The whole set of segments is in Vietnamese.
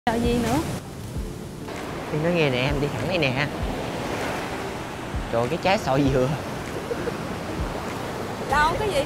Sợ gì nữa? Em nói nghe nè, em đi thẳng đây nè. Trời, cái trái sỏi dừa. Đâu cái gì?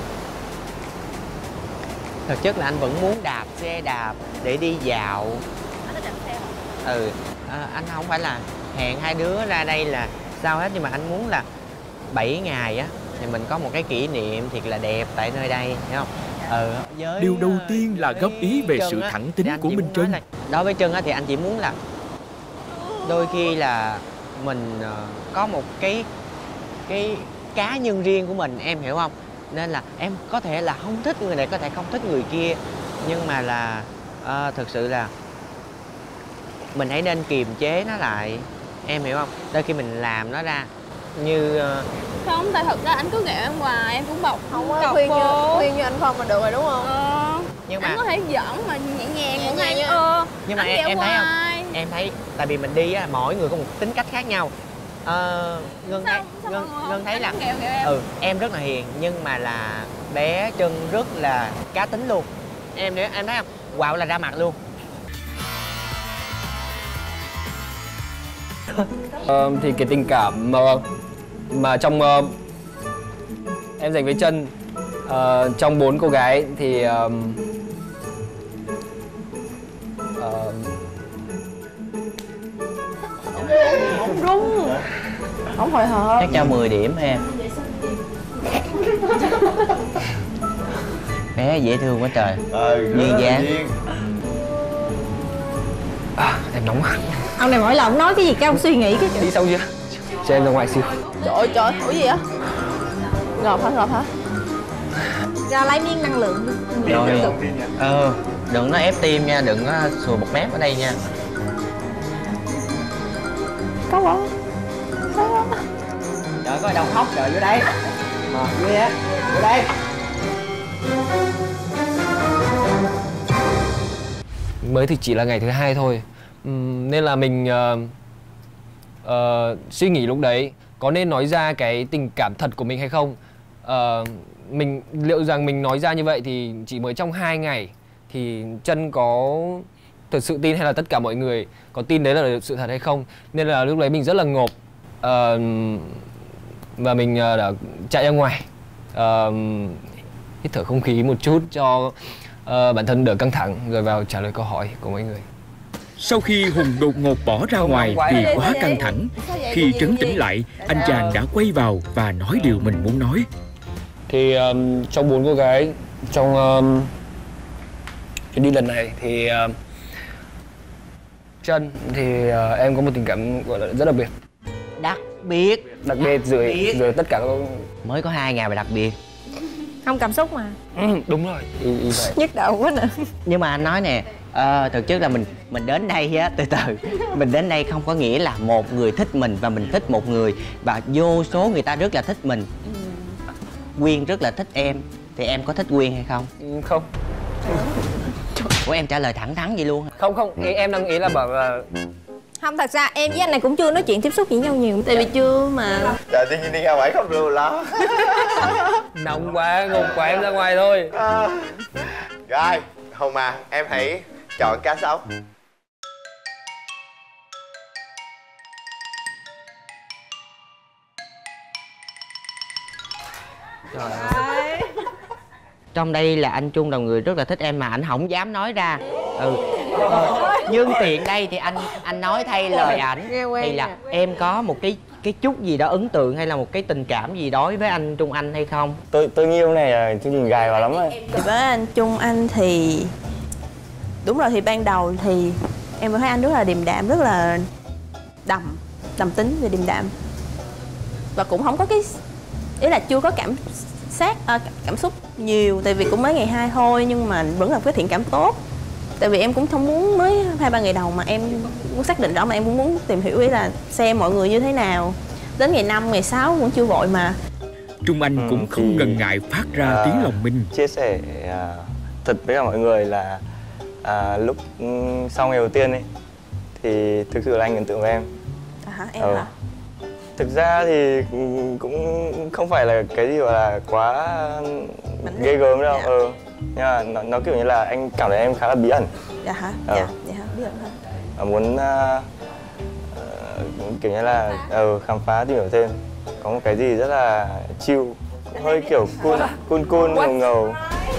Thực chất là anh vẫn muốn đạp xe đạp để đi dạo. Anh có đạp xe hả? Anh không phải là hẹn hai đứa ra đây là sao hết, nhưng mà anh muốn là 7 ngày á thì mình có một cái kỷ niệm thiệt là đẹp tại nơi đây, hiểu không? Điều đầu tiên là góp ý về sự thẳng tính của Minh Trân. Đối với Trân á thì anh chỉ muốn là đôi khi là mình có một cái cá nhân riêng của mình, em hiểu không? Nên là em có thể là không thích người này, có thể không thích người kia, nhưng mà là thực sự là mình hãy nên kiềm chế nó lại, em hiểu không? Đôi khi mình làm nó ra như Không, tại thật ra anh cứ ghẹo em hoài, em cũng bọc không có khuyên như anh Phong là được rồi đúng không? Nhưng mà anh có thể giỡn mà nhẹ nhàng cũng hay. Nhưng mà em thấy không? Em thấy tại vì mình đi á, mỗi người có một tính cách khác nhau. Ngân thấy là em rất là hiền, nhưng mà là bé Trân rất là cá tính luôn. Em thấy không? Quạo là ra mặt luôn. Thì cái tình cảm mà trong em dành với Trân, trong 4 cô gái thì Không đúng, không hồi hộp. Chắc cho 10 điểm em. Bé dễ thương quá trời. Duyên dáng. Em nóng quá. Ông này mỗi lần nói cái gì cái ông suy nghĩ cái Đi xong chưa? Cho em ra ngoài xíu. Trời, ủa gì á? Ngọt hả? Ra lấy miếng năng lượng đi. Rồi. Đừng có ép tim nha, đừng có sùi bọt mép ở đây nha. Có không? Trời, có đồng hóc trời vô đây. Vô đây, vô đây. Mới thì chỉ là ngày thứ 2 thôi, nên là mình suy nghĩ lúc đấy có nên nói ra cái tình cảm thật của mình hay không. Liệu rằng mình nói ra như vậy thì chỉ mới trong 2 ngày thì Trân có thật sự tin, hay là tất cả mọi người có tin đấy là sự thật hay không. Nên là lúc đấy mình rất là ngộp, và mình đã chạy ra ngoài hít thở không khí một chút cho bản thân đỡ căng thẳng, rồi vào trả lời câu hỏi của mọi người. Sau khi Hùng đột ngột bỏ ra ngoài vì quá căng thẳng, khi trấn tĩnh lại, anh chàng đã quay vào và nói điều mình muốn nói. Thì trong 4 cô gái trong chuyến đi lần này thì Trân thì em có một tình cảm gọi là rất đặc biệt. Đặc biệt Rồi tất cả các... Mới có 2 ngày mà đặc biệt. Không cảm xúc mà. Đúng rồi. Vậy. Nhức đầu quá nè. Nhưng mà anh nói nè, thực chất là mình đến đây á, từ từ mình đến đây không có nghĩa là một người thích mình và mình thích một người, và vô số người ta rất là thích mình. Quyên rất là thích em, thì em có thích Quyên hay không? Không. Ủa, em trả lời thẳng thắn vậy luôn? Không, em đang nghĩ là bảo là Không, thật ra em với anh này cũng chưa nói chuyện tiếp xúc với nhau nhiều. Tại vì chưa mà. Trời, tự nhiên đi ra ngoài không được lắm. nóng quá, ngộp quá, em ra ngoài thôi. Rồi, Hùng à, em hãy chọn cá sấu. Trời ơi. Trong đây là anh Trung là người rất là thích em mà anh không dám nói ra. Nhưng tiện đây thì anh nói thay lời ảnh thì là em có một cái chút gì đó ấn tượng hay là một cái tình cảm gì đối với anh Trung Anh hay không? Tôi nghĩ hôm này là chương trình gài vào lắm rồi. Thì với anh Trung Anh thì đúng rồi, thì ban đầu thì em thấy anh rất là điềm đạm, rất là đầm tính và điềm đạm, và cũng không có cái ý là chưa có cảm xúc nhiều, tại vì cũng mới ngày 2 thôi, nhưng mà vẫn là một cái thiện cảm tốt. Tại vì em cũng không muốn mới 2-3 ngày đầu mà em muốn xác định rõ, mà em cũng muốn tìm hiểu ý là xem mọi người như thế nào. Đến ngày 5, ngày 6 vẫn chưa vội mà. Trung Anh cũng không ngần ngại phát ra tiếng lòng mình. Chia sẻ thật với cả mọi người là lúc sau ngày đầu tiên ấy thì thực sự là anh ấn tượng với em. Em hả? Thực ra thì cũng không phải là cái gì gọi là quá ghê gớm đâu. Nhưng mà nó kiểu như là anh cảm thấy em khá là bí ẩn. Dạ hả? Dạ hả? Muốn kiểu như là khám phá tìm hiểu thêm, có một cái gì rất là chill, hơi kiểu cool ngầu ngầu.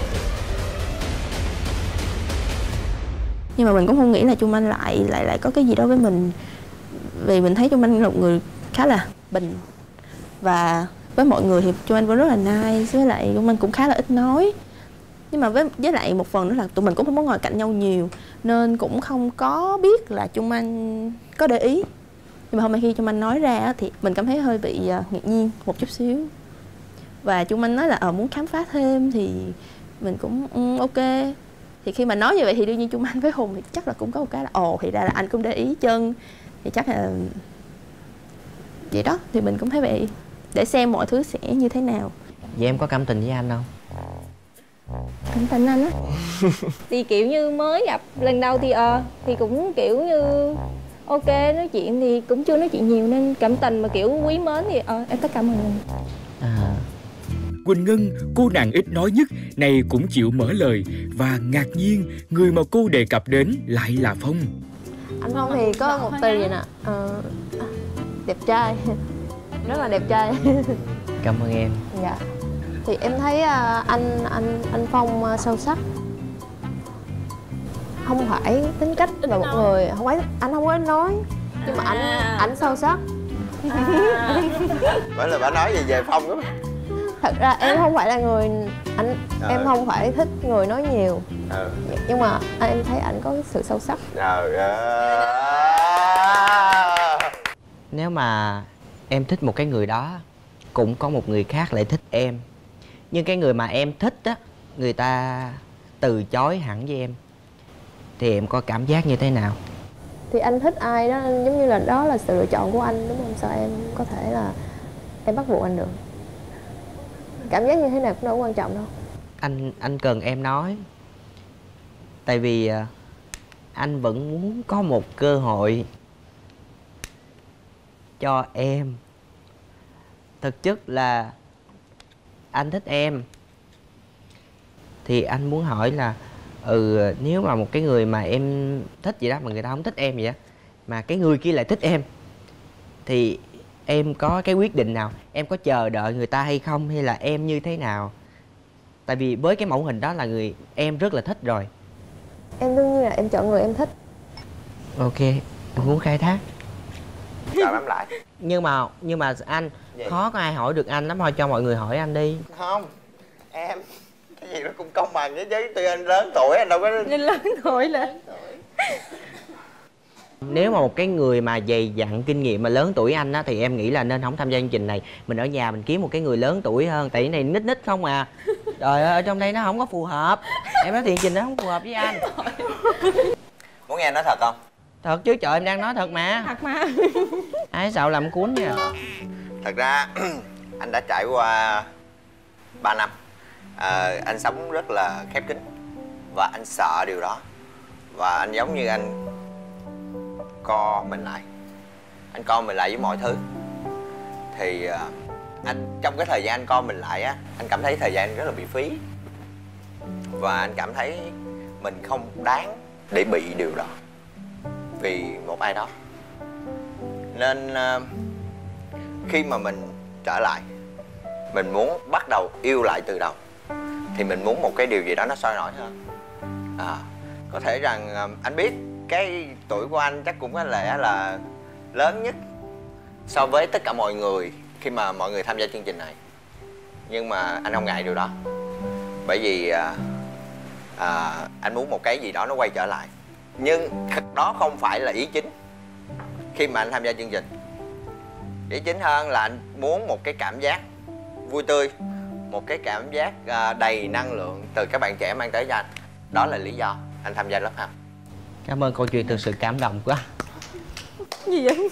Nhưng mà mình cũng không nghĩ là Trung Anh lại có cái gì đó với mình, vì mình thấy Trung Anh là một người khá là bình, và với mọi người thì Trung Anh vẫn rất là nice, với lại Trung Anh cũng khá là ít nói. Nhưng mà với lại một phần nữa là tụi mình cũng không có ngồi cạnh nhau nhiều, nên cũng không có biết là Trung Anh có để ý. Nhưng mà hôm nay khi Trung Anh nói ra thì mình cảm thấy hơi bị ngạc nhiên một chút xíu. Và Trung Anh nói là muốn khám phá thêm thì mình cũng ok. Thì khi mà nói như vậy thì đương nhiên Trung Anh với Hùng thì chắc là cũng có một cái là thì ra là anh cũng để ý chân. Thì chắc là vậy đó, thì mình cũng thấy vậy, để xem mọi thứ sẽ như thế nào. Vậy em có cảm tình với anh không? Cảm tình anh á Thì kiểu như mới gặp lần đầu thì cũng kiểu như ok, nói chuyện thì cũng chưa nói chuyện nhiều nên cảm tình mà kiểu quý mến thì em tất cả mọi người. Quỳnh Ngân, cô nàng ít nói nhất, này cũng chịu mở lời, và ngạc nhiên người mà cô đề cập đến lại là Phong. Anh Phong thì có một từ vậy nè, đẹp trai, rất là đẹp trai. Cảm ơn em. Dạ. Thì em thấy anh Phong sâu sắc, không phải tính cách là một người không phải, anh không có nói, nhưng mà anh sâu sắc. Bởi là bà nói gì về Phong đó. Thật ra em không phải là người em không phải thích người nói nhiều, nhưng mà em thấy anh có sự sâu sắc. Nếu mà em thích một cái người đó, cũng có một người khác lại thích em, nhưng cái người mà em thích á, người ta từ chối hẳn với em, thì em có cảm giác như thế nào? Thì anh thích ai đó giống như là đó là sự lựa chọn của anh, đúng không? Sao em có thể là em bắt buộc anh được? Cảm giác như thế nào cũng đâu quan trọng đâu. Anh cần em nói, tại vì anh vẫn muốn có một cơ hội cho em. Thực chất là anh thích em, thì anh muốn hỏi là nếu mà một cái người mà em thích vậy đó mà người ta không thích em vậy đó, mà cái người kia lại thích em, thì em có cái quyết định nào? Em có chờ đợi người ta hay không, hay là em như thế nào? Tại vì với cái mẫu hình đó là người em rất là thích rồi. Em đương nhiên là em chọn người em thích. Ok, em muốn khai thác. Chào em lại. Nhưng mà anh gì? Khó có ai hỏi được anh lắm, thôi cho mọi người hỏi anh đi. Không, em cái gì nó cũng công bằng với tuy anh lớn tuổi, anh đâu có Nên lớn tuổi lên. Nếu mà một cái người mà dày dặn kinh nghiệm mà lớn tuổi anh á, thì em nghĩ là nên không tham gia chương trình này. Mình ở nhà mình kiếm một cái người lớn tuổi hơn. Tại cái này nít nít không à. Trời ơi, ở trong đây nó không có phù hợp. Em nói thiệt, trình nó không phù hợp với anh. Muốn nghe nói thật không? Thật chứ, trời, em đang nói thật mà. Thật mà. Ai sợ làm cuốn nha. Thật ra anh đã trải qua 3 năm. Anh sống rất là khép kín, và anh sợ điều đó. Và anh giống như anh co mình lại. Anh co mình lại với mọi thứ. Thì anh trong cái thời gian anh co mình lại á, anh cảm thấy thời gian anh rất là bị phí. Và anh cảm thấy mình không đáng để bị điều đó vì một ai đó. Nên khi mà mình trở lại, mình muốn bắt đầu yêu lại từ đầu, thì mình muốn một cái điều gì đó nó sôi nổi hơn. Có thể rằng anh biết cái tuổi của anh chắc cũng có lẽ là lớn nhất so với tất cả mọi người khi mà mọi người tham gia chương trình này. Nhưng mà anh không ngại điều đó, bởi vì anh muốn một cái gì đó nó quay trở lại. Nhưng đó không phải là ý chính khi mà anh tham gia chương trình. Ý chính hơn là anh muốn một cái cảm giác vui tươi, một cái cảm giác đầy năng lượng từ các bạn trẻ mang tới cho anh. Đó là lý do anh tham gia Love House. Cảm ơn câu chuyện thực sự cảm động quá. Gì vậy?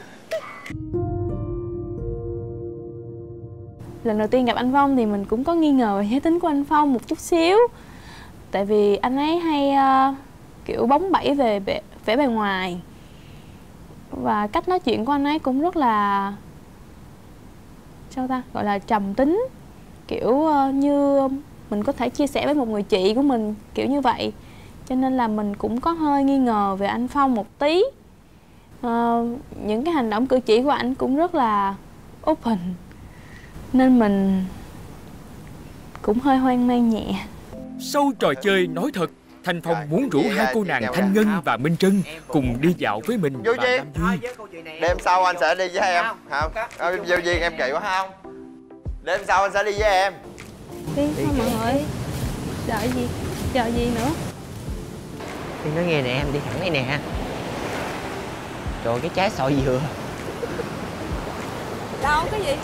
Lần đầu tiên gặp anh Phong thì mình cũng có nghi ngờ về giới tính của anh Phong một chút xíu. Tại vì anh ấy hay kiểu bóng bẩy về vẻ bề ngoài. Và cách nói chuyện của anh ấy cũng rất là, sao ta, gọi là trầm tính. Kiểu như mình có thể chia sẻ với một người chị của mình, kiểu như vậy. cho nên là mình cũng có hơi nghi ngờ về anh Phong một tí. Những cái hành động cử chỉ của anh cũng rất là open, nên mình cũng hơi hoang mang nhẹ. Sau trò chơi nói thật, Thanh Phong muốn rủ hai cô nàng Thanh Ngân và Minh Trân cùng đi dạo với mình và Nam Duy. Đêm sau anh sẽ đi với em. Không, Vô Duyên em kỳ quá không? Đêm sau anh sẽ đi với em. Đi thôi mọi người. Đợi gì? Chờ gì nữa? Đi nói nghe nè, em đi thẳng đây nè. Trời ơi, cái trái sọ dừa. Đâu cái gì?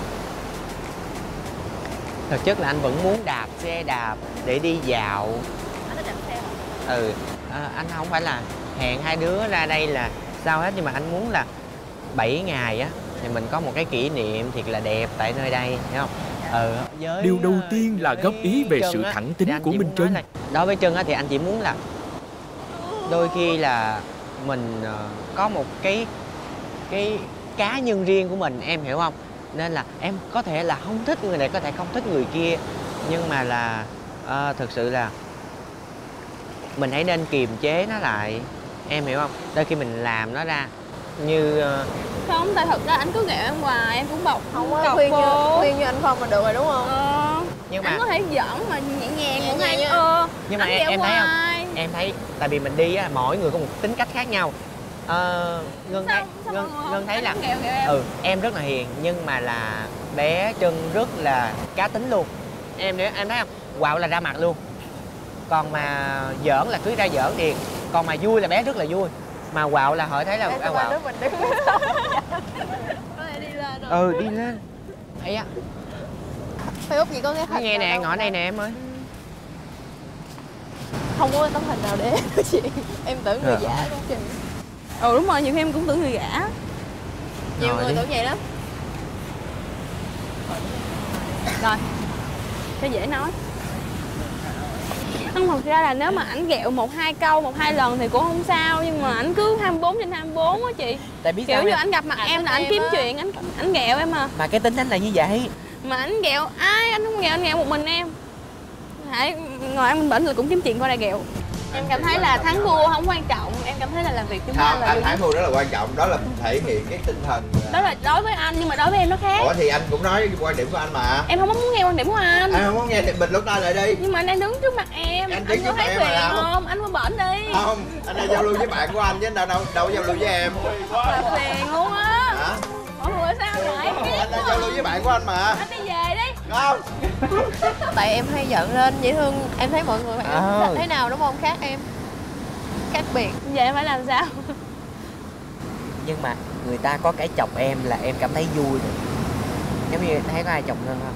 Thực chất là anh vẫn muốn đạp xe đạp để đi dạo. Anh đã đạp xe hả? Anh không phải là hẹn hai đứa ra đây là sao hết, nhưng mà anh muốn là 7 ngày á thì mình có một cái kỷ niệm thiệt là đẹp tại nơi đây, hiểu không? Điều đầu tiên là góp ý về sự thẳng tính của Minh Trân. Đối với Trân á thì anh chỉ muốn là đôi khi là mình có một cái cá nhân riêng của mình, em hiểu không? Nên là em có thể là không thích người này, có thể không thích người kia, nhưng mà là thực sự là mình hãy nên kiềm chế nó lại, em hiểu không? Đôi khi mình làm nó ra như Không, tại thật ra anh cứ ghẹo em hoài, em cũng bọc Không có khuyên như anh Phong là được rồi đúng không? nhưng mà anh có thể giỡn mà nhẹ nhàng Nhẹ mỗi nhàng ngày. nha. Nhưng mà em thấy không? Em thấy tại vì mình đi á, mỗi người có một tính cách khác nhau. Ngân thấy là em rất là hiền, nhưng mà là bé Trân rất là cá tính luôn. Em thấy không? Quạo là ra mặt luôn. Còn mà giỡn là cứ ra giỡn liền. Còn mà vui là bé rất là vui. Mà quạo là hỏi thấy là quạo. Đi lên. Ấy á. Facebook gì có cái hình Nghe nè, ngõ đây nè em ơi. Không có tấm hình nào để nói chuyện. Em tưởng người giả công trình. Đúng rồi, nhiều khi em cũng tưởng người giả. Nhiều người tưởng vậy lắm. Rồi, cho dễ nói. Nhưng thật ra là nếu mà ảnh ghẹo 1-2 câu, 1-2 lần thì cũng không sao. Nhưng mà ảnh cứ 24/24 á chị. Tại biết kiểu sao như em? ảnh gặp mặt em là ảnh kiếm chuyện, ảnh ghẹo em à. Mà cái tính anh là như vậy. Mà ảnh ghẹo ai, anh không ghẹo, anh ghẹo một mình em. Hãy ngồi ăn bển là cũng kiếm chuyện qua đây ghẹo. Em cảm thấy là thắng thua không quan trọng, em cảm thấy là làm việc chúng ta là anh thắng thua rất là quan trọng, đó là thể hiện cái tinh thần. Đó là đối với anh, nhưng mà đối với em nó khác. Ủa thì anh cũng nói quan điểm của anh mà. Em không muốn nghe quan điểm của anh. Anh không muốn nghe thì mình lúc ta lại đi. Nhưng mà anh đang đứng trước mặt em, Anh anh đứng có trước mặt thấy em phiền mà không? Anh qua bển đi. Không, anh đang giao lưu với bạn của anh chứ đâu giao lưu với em. Là phiền luôn á. Hả? Mọi người sao vậy? Anh đang giao lưu với bạn của anh mà. Anh đi về đi. Không. Tại em hay giận lên dễ thương, em thấy mọi người phản ứng thế nào đúng không? Khác em. Khác biệt. Vậy phải làm sao? Nhưng mà người ta có cái chọc em là em cảm thấy vui rồi. Giống như thấy có ai chọc Ngân không?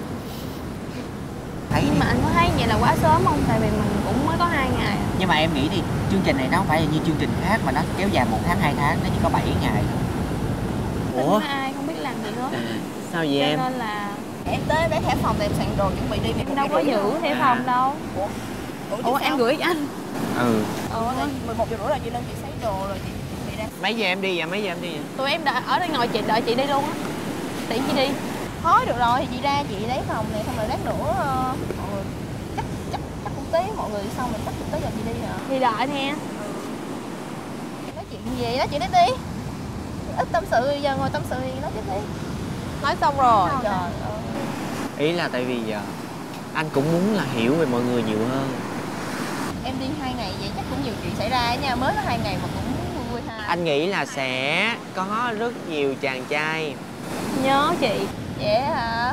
Nhưng mà anh có thấy vậy là quá sớm không? Tại vì mình cũng mới có 2 ngày. Nhưng mà em nghĩ đi, chương trình này nó không phải là như chương trình khác mà nó kéo dài 1 tháng 2 tháng, nó chỉ có 7 ngày. Ủa? Ai không biết làm gì hết. Sao vậy Cho em? nên là Em tới bé thẻ phòng thì em soạn đồ chuẩn bị đi. em đâu có giữ thẻ phòng đâu. Ủa em gửi cho anh. 11 giờ rưỡi là chị lên chị sấy đồ rồi chị đi ra. Mấy giờ em đi vậy? Mấy giờ em đi vậy? Tụi em đợi ở đây ngồi chị đợi chị đi luôn á. Tiện chị đi. Thôi được rồi thì chị ra chị lấy phòng này xong rồi lát nữa mọi người chắc cũng tí mọi người xong rồi chắc cũng tới giờ chị đi rồi. Thì đợi nè. Nói chuyện gì đó chị nói đi. Ít tâm sự giờ ngồi tâm sự thì nói tiếp đi. Nói xong rồi. Trời ơi. Ý là tại vì anh cũng muốn là hiểu về mọi người nhiều hơn. Em đi 2 ngày vậy chắc cũng nhiều chuyện xảy ra nha, mới có 2 ngày mà cũng vui ha. Anh nghĩ là sẽ có rất nhiều chàng trai. Nhớ chị. Vậy hả?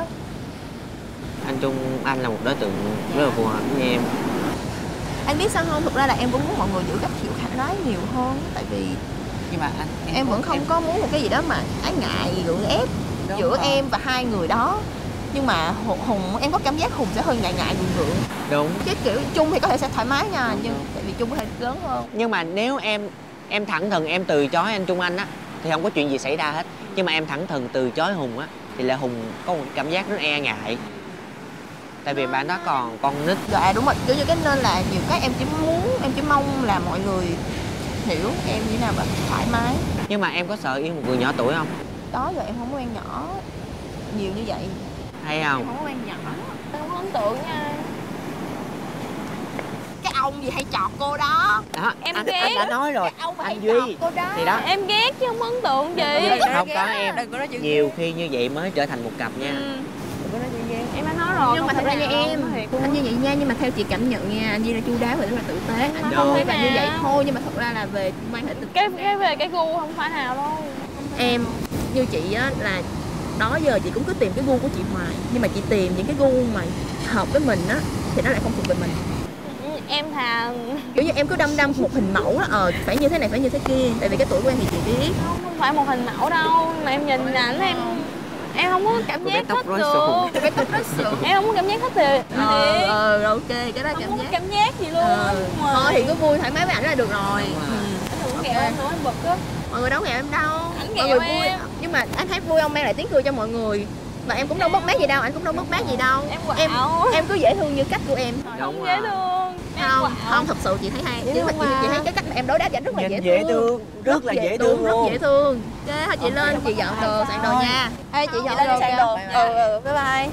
Anh Trung, anh là một đối tượng rất là phù hợp với em. Anh biết sao không? Thực ra là em cũng muốn mọi người giữ cách chịu khả nói nhiều hơn. Tại vì Nhưng mà em vẫn không có muốn một cái gì đó mà ái ngại gượng ép giữa em và hai người đó. Nhưng mà Hùng, em có cảm giác Hùng sẽ hơi ngại gượng gượng. Đúng. Cái kiểu Trung thì có thể sẽ thoải mái nha, nhưng tại vì Trung có thể lớn hơn. Nhưng mà nếu em thẳng thừng em từ chối anh Trung Anh á thì không có chuyện gì xảy ra hết. Nhưng mà em thẳng thừng từ chối Hùng á thì là Hùng có một cảm giác rất e ngại. Tại vì bạn đó còn con nít. Dạ đúng rồi, kiểu như cái nên là nhiều cái em chỉ mong là mọi người hiểu em như nào mà thoải mái. Nhưng mà em có sợ yêu một người nhỏ tuổi không? Đó giờ em không có quen nhỏ nhiều như vậy. Hay Em không? không có quen nhỏ. Em không có ấn tượng nha. Cái ông gì hay chọt cô đó. Đó, Em anh ghét. đã nói rồi. Ông hay Anh chọt Duy cô đó. thì đó. Em ghét chứ không ấn tượng gì. Không có em. Đừng có nói chuyện Nhiều khi như vậy mới trở thành một cặp nha. Đừng có nói chuyện ghê. Em đã nói rồi. Nhưng mà thật ra nha em, anh như vậy nha, nhưng mà theo chị cảm nhận nha, anh Duy là chu đáo và rất là tử tế. Anh không thấy bạn như vậy thôi, nhưng mà thật ra là về quan hệ tình cái về cái gu không phải nào đâu. em như chị á là đó giờ chị cũng cứ tìm cái gu của chị hoài, nhưng mà chị tìm những cái gu mà hợp với mình á thì nó lại không thuộc về mình. Em thà Kiểu như em cứ đâm một hình mẫu á, phải như thế này, phải như thế kia, tại vì cái tuổi của em thì chị biết. không phải một hình mẫu đâu, mà em nhìn ảnh em không có cảm giác thích được. Cái tóc nó sườn. Em không có cảm giác thích thiệt. Ok, cái đó Không cảm có giác. cảm giác gì luôn. Thôi thì cứ vui thoải mái với ảnh là được rồi. Đừng kẹo em nữa, em bực á. Mọi người đâu ghẹo em đâu. Ảnh Mọi ghẹo người vui. em. Nhưng mà anh thấy vui, ông mang lại tiếng cười cho mọi người. Mà em cũng đâu mất mát gì đâu, anh cũng đâu mất mát gì đâu. Em quạo. Em cứ dễ thương như cách của em. Không dễ thương. Không, thật sự chị thấy hay. Dễ Chứ mà thương mà. chị thấy cái cách mà em đối đáp với anh rất là Nhìn dễ thương. rất là dễ thương rất luôn. dễ thương. Ok, thôi chị lên chị dọn đồ, soạn đồ nha. Ê chị dọn đồ soạn đồ. bye bye.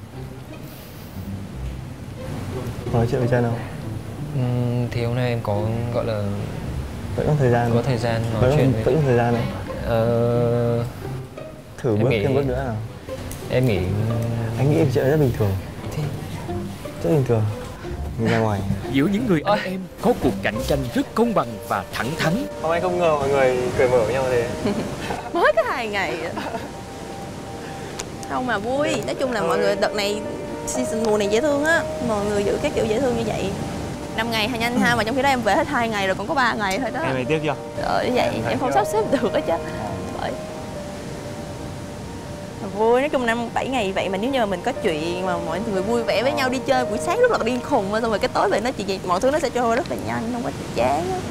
Nói chuyện với Trân không? Thì hôm nay em có gọi là Vẫn có thời gian. có thời gian nói Vẫn chuyện với vẫn có thời gian này. Thử em bước nghĩ- thêm bước nữa nào. em nghĩ Anh nghĩ chuyện rất bình thường. Thế- Rất bình thường. Mình ra ngoài. Giữa những người anh em có cuộc cạnh tranh rất công bằng và thẳng thắn. Hôm nay không ngờ mọi người cởi mở với nhau thế. Mới có 2 ngày. Không mà vui. Nói chung là mọi người đợt này season mùa này dễ thương á. Mọi người giữ cái kiểu dễ thương như vậy. 5 ngày hay nhanh ha, mà trong khi đó em về hết 2 ngày rồi, còn có 3 ngày thôi đó. Em thấy tiếc chưa? Như vậy em không sắp xếp được hết chứ. Bởi vui, nói chung 7 ngày vậy mà nếu như mà mình có chuyện mà mọi người vui vẻ với nhau đi chơi buổi sáng rất là điên khùng, xong rồi cái tối về nó chỉ vậy, mọi thứ nó sẽ trôi rất là nhanh, không có chán á.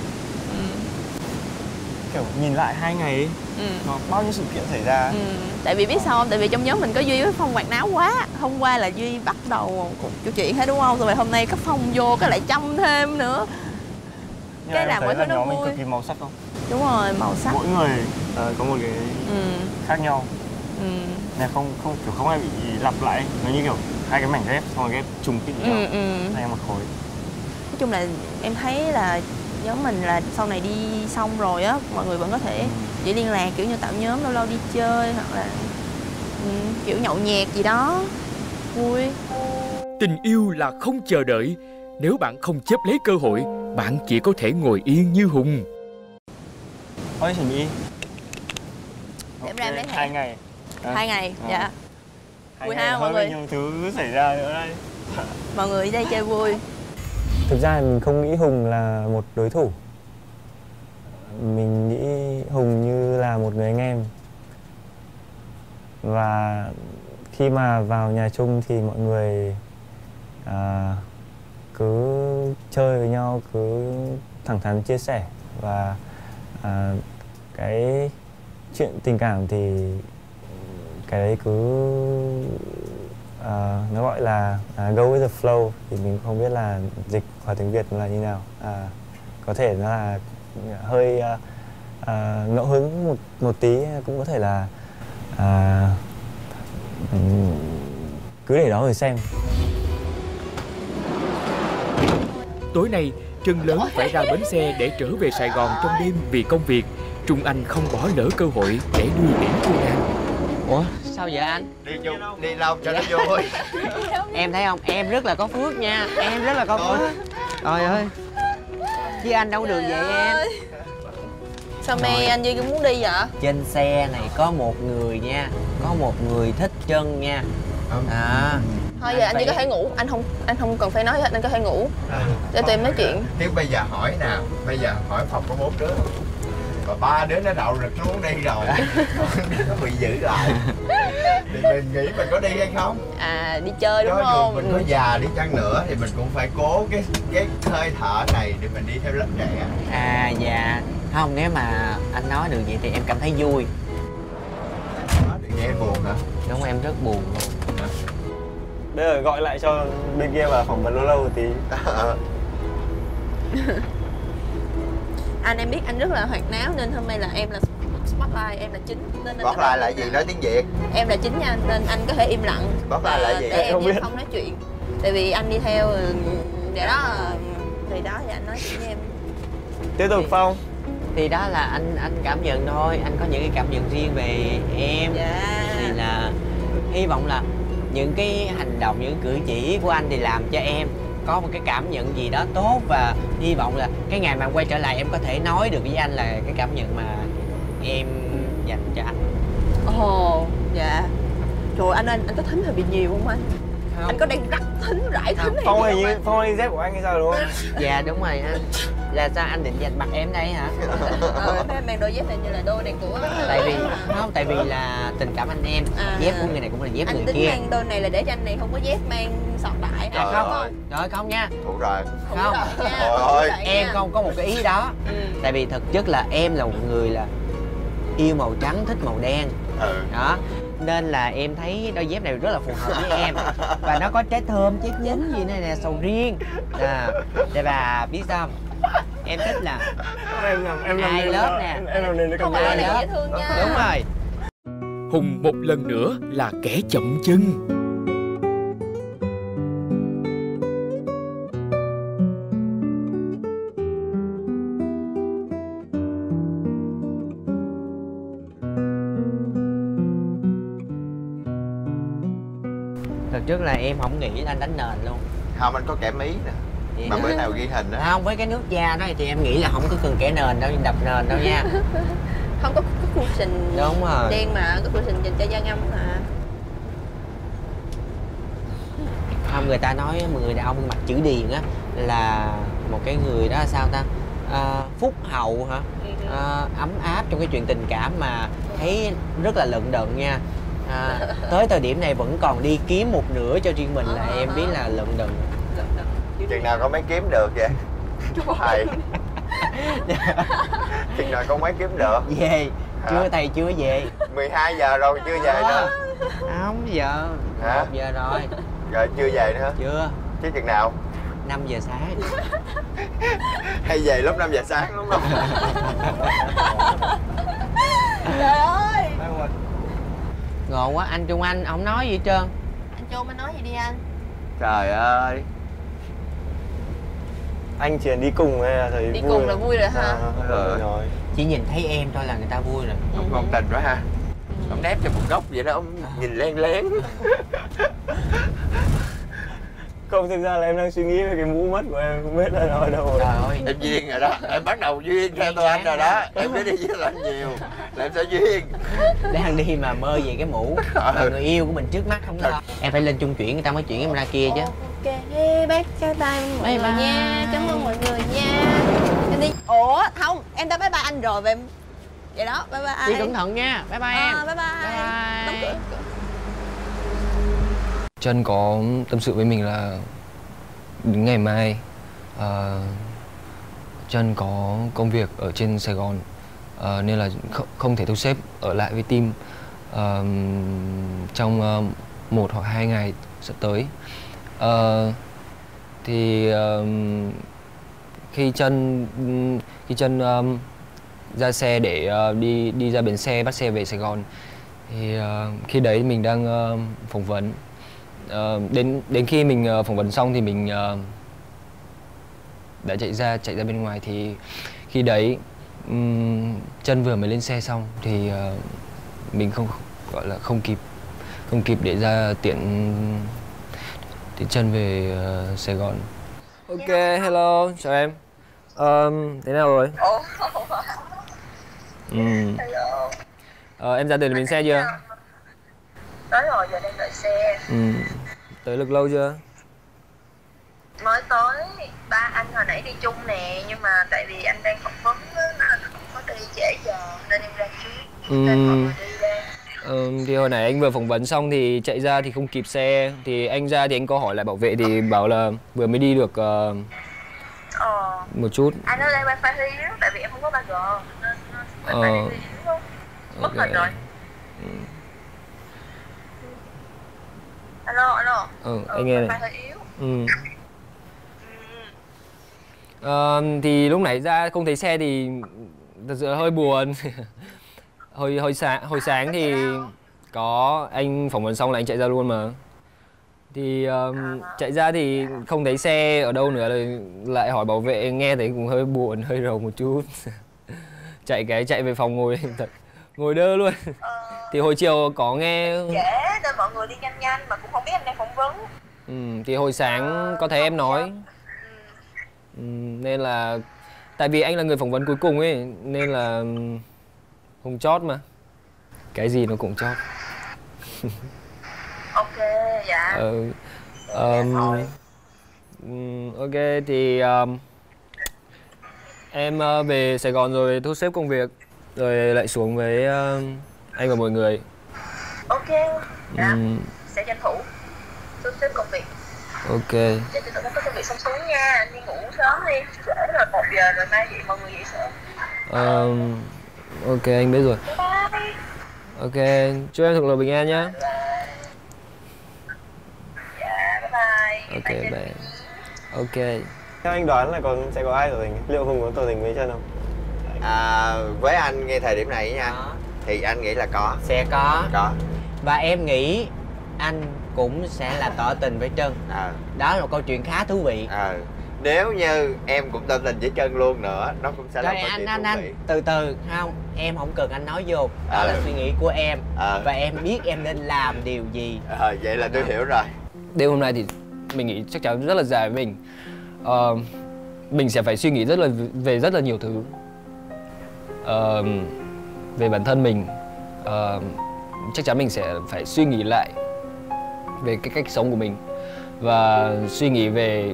Kiểu nhìn lại 2 ngày ấy, nó bao nhiêu sự kiện xảy ra. Tại vì biết sao không? Tại vì trong nhóm mình có Duy với Phong hoạt náo quá. Hôm qua là Duy bắt đầu một chuyện hết đúng không? Rồi hôm nay có Phong vô cái lại chăm thêm nữa. Nhưng Cái em làm thấy mọi thứ là nó nhóm mình vui. cực kỳ màu sắc không? Đúng rồi, màu sắc. Mỗi người có một cái khác nhau. Nên không kiểu không ai bị lặp lại. Nó như kiểu 2 cái mảnh ghép xong rồi ghép trùng kích nhau. Thành một khối. Nói chung là em thấy là nhóm mình là sau này đi xong rồi á, mọi người vẫn có thể chỉ liên lạc kiểu như tạo nhóm, lâu lâu đi chơi hoặc là kiểu nhậu nhẹt gì đó vui. Tình yêu là không chờ đợi. Nếu bạn không chấp lấy cơ hội, bạn chỉ có thể ngồi yên như Hùng. Thôi chuẩn bị. Để em ra em lấy thẻ. 2 ngày. 2 ngày, dạ. 2 Vui ngày ha, mọi hơi người. nhiều thứ xảy ra nữa đây. Mọi người đi đây chơi vui. Thực ra mình không nghĩ Hùng là một đối thủ. Mình nghĩ Hùng như là một người anh em. Và khi mà vào nhà chung thì mọi người cứ chơi với nhau, cứ thẳng thắn chia sẻ. Và cái chuyện tình cảm thì cái đấy cứ nó gọi là go with the flow, thì mình không biết là dịch vào tiếng Việt là như nào. Có thể nó là hơi ngẫu hứng một tí, cũng có thể là cứ để đó rồi xem. Tối nay, Trân lớn phải ra bến xe để trở về Sài Gòn trong đêm vì công việc. Trung Anh không bỏ lỡ cơ hội để đưa tiễn cô nàng. Ủa sao vậy anh? Đi lâu cho nó vui. Em thấy không, em rất là có phước nha. Em rất là có phước. Trời ơi, chứ anh đâu được vậy em. Sao mê anh Duy cũng muốn đi vậy? Trên xe này có một người nha, có một người thích Trân nha. Thôi giờ anh Duy có thể ngủ, anh không cần phải nói hết, anh có thể ngủ để tụi em nói chuyện. Tiếp bây giờ hỏi nào, bây giờ hỏi phòng có 4 đứa và 3 đứa nó đậu rực nó muốn đi rồi. Nó bị giữ lại thì mình nghĩ mình có đi hay không? Đi chơi đúng Cho không? dù mình có già đi chăng nữa thì mình cũng phải cố cái hơi thở này để mình đi theo lớp trẻ. Dạ. Không, nếu mà anh nói được vậy thì em cảm thấy vui. Nghe buồn hả? Đúng, em rất buồn luôn. Bây giờ gọi lại cho bên kia và phỏng vấn lâu lâu một tí. Anh em biết anh rất là hoạt náo nên hôm nay là em là spotlight, em là chính. Spotlight là gì? Nói tiếng Việt. Em là chính nha, nên anh có thể im lặng. Spotlight là gì? Để em với Phong nói chuyện. Tại vì anh đi theo vậy đó, Thì đó thì anh nói chuyện với em. Tiếp tục Phong. Thì đó là anh cảm nhận thôi, anh có những cái cảm nhận riêng về em. Thì là hy vọng là những cái hành động, những cử chỉ của anh thì làm cho em có một cái cảm nhận gì đó tốt, và hy vọng là cái ngày mà em quay trở lại em có thể nói được với anh là cái cảm nhận mà em dành cho anh. Ồ, dạ. Trời anh có thính hơi bị nhiều không anh? Không. Anh có đang rắc thính, rải thính hay Phong gì hình không như anh? Phong hình dép của anh hay sao đúng không? Dạ đúng rồi anh. Là sao anh định dành mặt em đây hả? Em thấy em mang đôi dép này như là đôi này của... Tại vì không, tại vì là tình cảm anh em. Dép của người này cũng là dép anh người tính kia. mang đôi này là để cho anh này không có dép mang sọt đại. Trời Không, ơi. rồi không nha. Thủ rồi. Không. Trời ơi. Em không có một cái ý đó. Tại vì thực chất là em là một người là yêu màu trắng, thích màu đen. Đó, nên là em thấy đôi dép này rất là phù hợp với em. Và nó có trái thơm, trái chín gì này nè, sầu riêng. Và biết sao không? Em thích là em làm ai nên lớp nó- nè. em làm nên nó Không cầm ai tay. là dễ thương nha. Đúng rồi. Hùng một lần nữa là kẻ chậm chân. Thực chất là em không nghĩ là anh đánh nền luôn. Không, anh có kẻ mí nè. Vậy Mà hả? bữa nào ghi hình á. Không, với cái nước da đó thì em nghĩ là không có cần kẻ nền đâu, đập nền đâu nha. Không có cushion Đúng rồi. đen mà, có cushion dành cho da ngâm mà. Không, người ta nói người đàn ông mặt chữ điền á là một cái người đó sao ta, phúc hậu hả, ấm áp trong cái chuyện tình cảm mà thấy rất là lận đận nha. Tới thời điểm này vẫn còn đi kiếm một nửa cho riêng mình là em biết là lận đận. Chừng nào con mới kiếm được vậy? Thầy. Chừng nào con mới kiếm được? Về. Chưa thầy chưa về. 12 giờ rồi chưa về nữa. Không, giờ Hả? 1 giờ rồi. Rồi chưa về nữa? Chưa. Chứ chừng nào? 5 giờ sáng. Hay về lúc 5 giờ sáng đúng không? Trời ơi. Ngộ quá, anh Trung Anh không nói gì hết trơn. Anh Trung anh nói gì đi anh? Trời ơi. Anh chỉ đi cùng hay là thấy Đi vui cùng là vui rồi ha? Rồi. Chỉ nhìn thấy em thôi là người ta vui rồi. Ông ngon tình quá ha. Ông nép cho một góc vậy đó, ông nhìn len lén. Không, thực ra là em đang suy nghĩ về cái mũ mất của em, không biết là nó ở đâu rồi. Trời ơi. Em duyên rồi đó, em bắt đầu duyên theo tôi anh rồi đó. Em biết đi với anh nhiều là em sẽ duyên. Đang đi mà mơ về cái mũ mà người yêu của mình trước mắt không lo. Em phải lên chung chuyển người ta mới chuyển em ra kia chứ. Ok, bác chào tay mọi Bye người bye. nha. Cảm ơn mọi người nha. Em đi. Ủa, không, em đã bye bye anh rồi. Vậy vậy đó, bye bye. Đi cẩn thận nha. Bye bye em. Bye bye. Bye. Đóng cửa. Trân có tâm sự với mình là đến ngày mai Trân có công việc ở trên Sài Gòn, nên là không thể thu xếp ở lại với team trong 1 hoặc 2 ngày sắp tới. Thì khi Trân ra xe để đi ra bến xe bắt xe về Sài Gòn, thì khi đấy mình đang phỏng vấn. Đến khi mình phỏng vấn xong thì mình đã chạy ra bên ngoài, thì khi đấy Trân vừa mới lên xe xong thì mình không kịp để ra tiễn Trân về Sài Gòn. Ok, hello, chào em. Thế nào rồi? Em ra đến bến xe chưa? Tới rồi, giờ đang đợi xe. Tới được lâu chưa? Mới tới, ba anh hồi nãy đi chung nè. Nhưng mà tại vì anh đang phỏng vấn á, nên anh không có đi trễ giờ nên em ra trước. Nên mọi người đi đây. Thì hồi nãy anh vừa phỏng vấn xong thì chạy ra thì không kịp xe. Thì anh ra thì anh có hỏi lại bảo vệ thì bảo là vừa mới đi được một chút. Anh ở đây wifi yếu, tại vì em không có 3G nên wifi yếu. Mất hình rồi. Alo. Anh nghe này. Wifi hơi yếu. Thì lúc nãy ra không thấy xe thì thật sự là hơi buồn. hồi sáng thì có anh phỏng vấn xong là anh chạy ra luôn mà. Thì chạy ra thì không thấy xe ở đâu nữa, rồi lại hỏi bảo vệ, nghe thấy cũng hơi buồn, hơi rầu một chút. chạy về phòng ngồi thật, ngồi đơ luôn. Thì hồi chiều có nghe trễ nên mọi người đi nhanh nhanh mà cũng không biết anh đang phỏng vấn. Thì hồi sáng có thấy em nói. Nên là tại vì anh là người phỏng vấn cuối cùng ấy, nên là không chót mà. Cái gì nó cũng chót. Ok, dạ. Ok thì em về Sài Gòn rồi thu xếp công việc, rồi lại xuống với anh và mọi người. Ok, dạ. Sẽ tranh thủ thu xếp công việc. Ok. Để tụi nó có công việc xong xuống nha, anh đi ngủ sớm đi, trễ rồi 1 giờ rồi mai dậy mọi người dậy sớm. Ok anh biết rồi. Bye. Ok, chúc em thuận lợi bình an nhá. Dạ, bye bye. Ok, bye. Ok. Theo anh đoán là sẽ có ai tỏ tình? Liệu Hùng có tỏ tình với Trân không? Với anh ngay thời điểm này nha, thì anh nghĩ là có. Sẽ có. Có. Và em nghĩ anh cũng sẽ là tỏ tình với Trân. Đó là một câu chuyện khá thú vị. Nếu như em cũng tỏ tình với Trân luôn nữa, nó cũng sẽ là một câu chuyện thú vị. Từ từ, không, em không cần anh nói vô. Đó là suy nghĩ của em. Và em biết em nên làm điều gì. Vậy là tôi hiểu rồi. Đêm hôm nay thì mình nghĩ chắc chắn rất là dài với mình. Mình sẽ phải suy nghĩ về rất là nhiều thứ. Về bản thân mình. Chắc chắn mình sẽ phải suy nghĩ lại về cái cách sống của mình. Và suy nghĩ về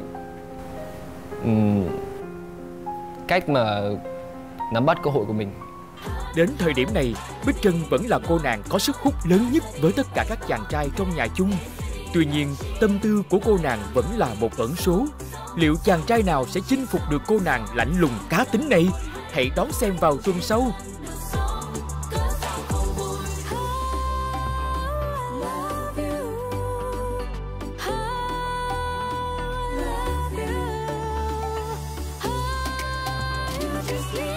cách mà nắm bắt cơ hội của mình. Đến thời điểm này, Bích Trân vẫn là cô nàng có sức hút lớn nhất với tất cả các chàng trai trong nhà chung. Tuy nhiên, tâm tư của cô nàng vẫn là một ẩn số. Liệu chàng trai nào sẽ chinh phục được cô nàng lạnh lùng cá tính này? Hãy đón xem vào tuần sau. Just